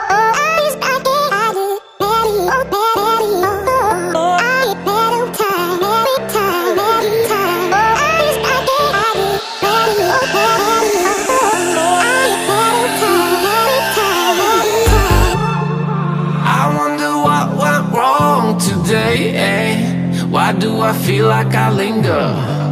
Why do I feel like I linger?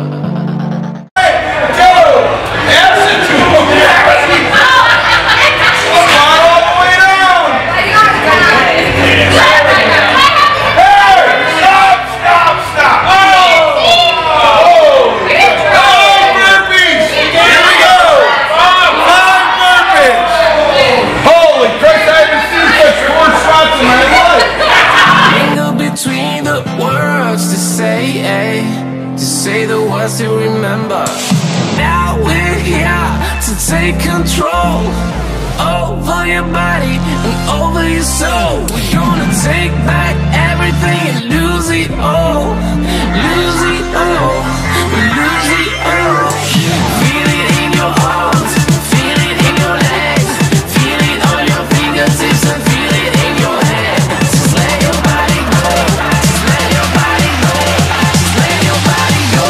To remember. Now we're here to take control over your body and over your soul. We're gonna take back everything and lose it all. Lose it all. We lose it all. Feel it in your arms, feel it in your legs, feel it on your fingertips and feel it in your head. Just let your body go. Just let your body go. Just let your body go.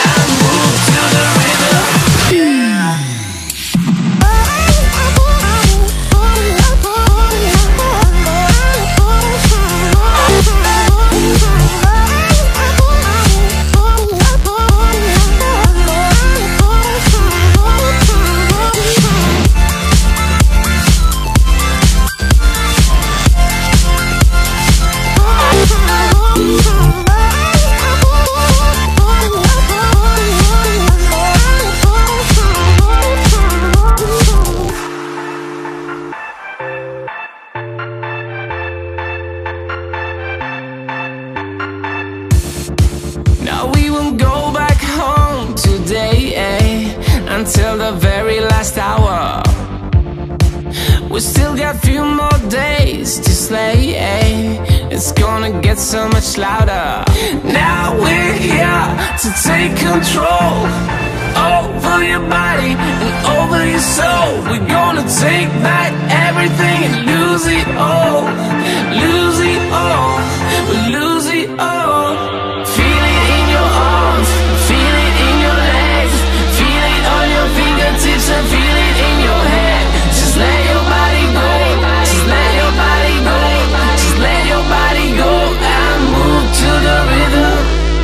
Until the very last hour. We still got few more days to slay, It's gonna get so much louder. Now we're here to take control over your body and over your soul. We're gonna take back everything and lose it all. Lose it all. We lose it all. Feel it in your arms, feel it in your legs, feel it on your fingertips and feel it in your head. Just let your body go. Just let your body go. Just let your body go and move to the rhythm.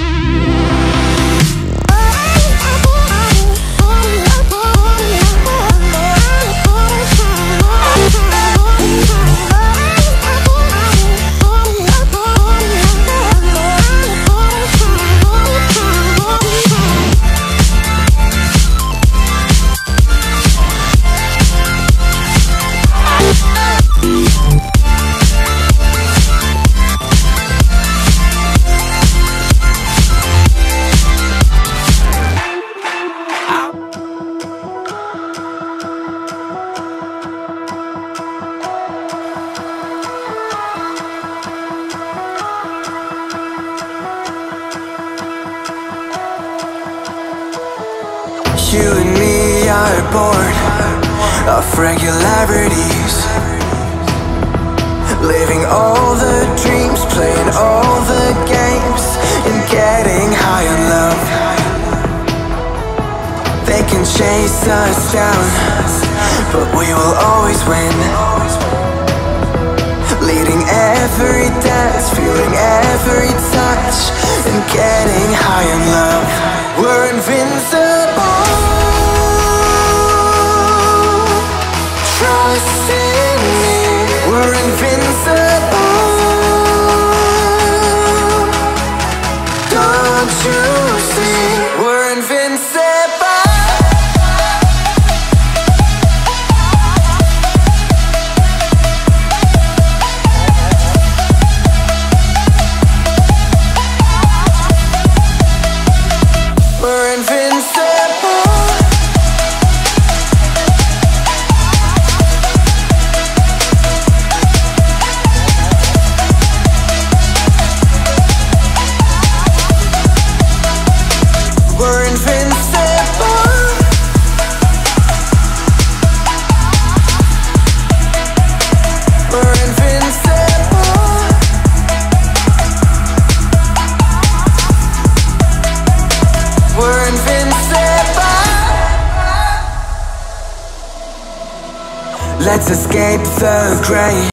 You and me are bored of regularities, living all the dreams, playing all the games, and getting high on love. They can chase us down, but we will always win. Leading every dance, feeling every touch, and getting high on love. We're invincible. Trust in me. We're invincible. Don't you see? We're invincible. We're invincible. Let's escape the gray.